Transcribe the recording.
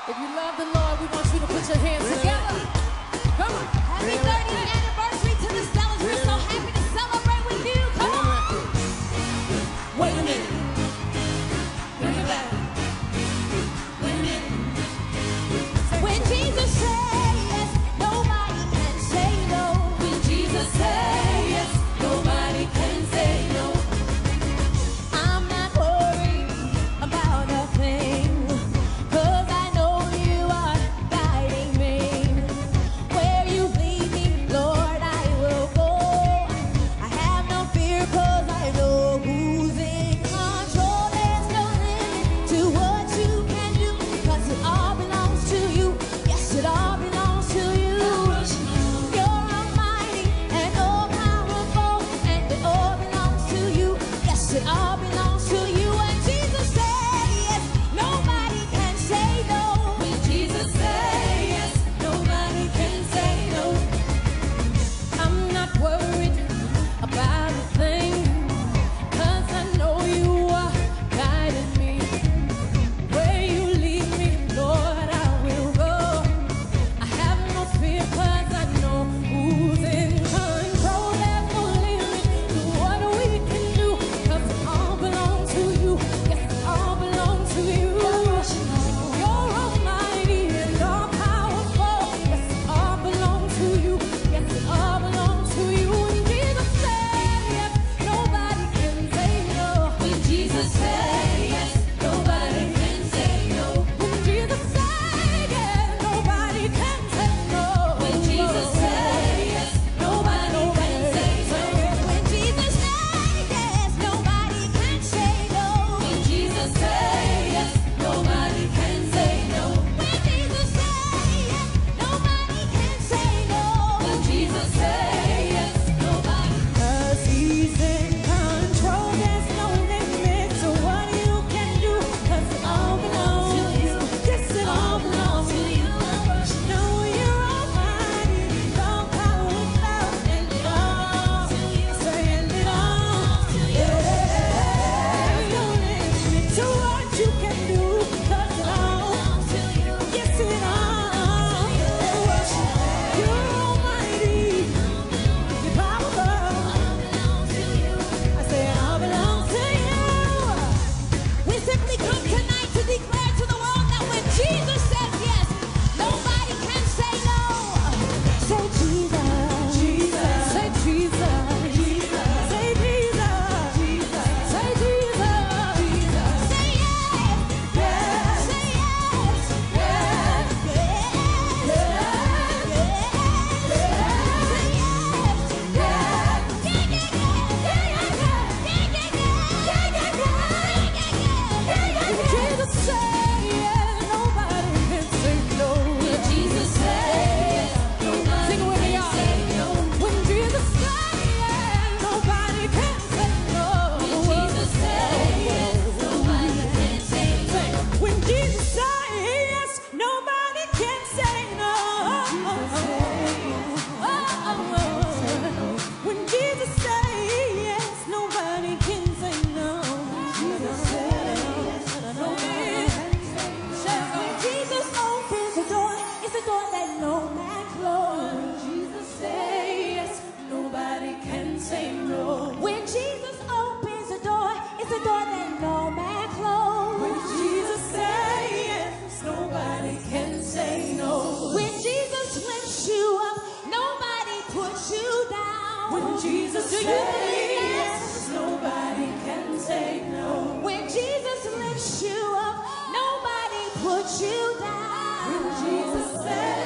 If you love the Lord, we want you to put your hands together. Come on. Happy 30th anniversary to the Stellars. We're so happy to celebrate with you. Come on. Wait a minute. Bring it back. Wait a minute. When Jesus says yes, nobody can say no. When Jesus says yes, nobody can say no. I'm not worried about a thing, 'cause I know you are guiding me. Where you lead me, Lord, I will go. I have no fear, 'cause I know who's in control. There's no limit to what you can do, 'cause it all belongs to you. Yes, it all belongs to you. You're almighty and all powerful, and it all belongs to you. Yes, it all belongs to you. And Jesus said yes, nobody can say no. When Jesus says yes, nobody can say no. I'm not worried about a thing, 'cause I know you are guiding me. Where you lead me, Lord, I will go. I have no fear, 'cause I know who's in control. There's no limit to what we can do, 'cause it all belongs to you. Yes, it all belongs to you. You're almighty and all powerful. Yes, it all belongs to you. Yes, it all belongs to you. When Jesus said yes, nobody can say no. When Jesus said yes, nobody can say no. When Jesus said yes, nobody can say no. When Jesus said yes, nobody can say no. When Jesus said yes, nobody can say no. When Jesus said yes, nobody can say no. When Jesus said yes, nobody can say no. When Jesus said yes, nobody. 'Cause he's in control. There's no limit to what you can do, 'cause it all belongs to you. Yes, it all belongs to you. Know you're almighty, all power and love, and it all to you. Saying it all to you. No limit to what you can do, 'cause it all to you. Yes, it all. You're almighty, you're powerful. I say it all belongs to you. We simply come tonight to declare to the world that when Jesus says yes, nobody can say no. Say Jesus. Jesus. Say Jesus. Jesus. Say Jesus. Jesus. Say Jesus. Jesus. Say yes. Yes. Say yes. Yes. Jesus said yes, nobody can say no. When Jesus said yes, nobody can say no. When Jesus said yes, nobody can say no. When Jesus said yes, nobody can say no. When Jesus said yes, nobody can say no. When Jesus said yes, nobody can say no. Jesus said yes, When Jesus opens the door, it's a door that no man closes. Jesus say yes, nobody can say no. When Jesus opens the door, it's a door that no man closes. When Jesus say yes, nobody can say no. When Jesus lifts you up, nobody puts you down. When Jesus Do you say believe that? yes, nobody can say no. When Jesus lifts you up, nobody puts you down. When Jesus say